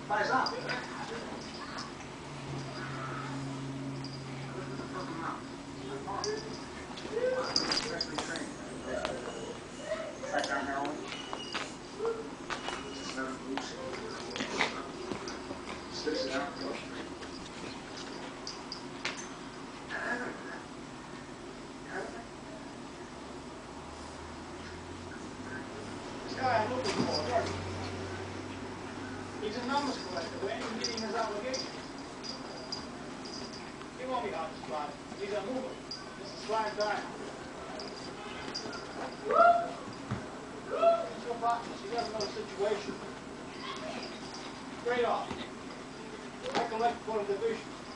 Paisano. Especially trained. Background heroin. Just let him loose. Sticks it out. This guy I'm looking for, he's a numbers collector, but ain't meeting his obligation. He won't be hard to spot. He's a mover. This is Slack Diamond. So boxes, he doesn't know the situation. Straight off. I collect for the division.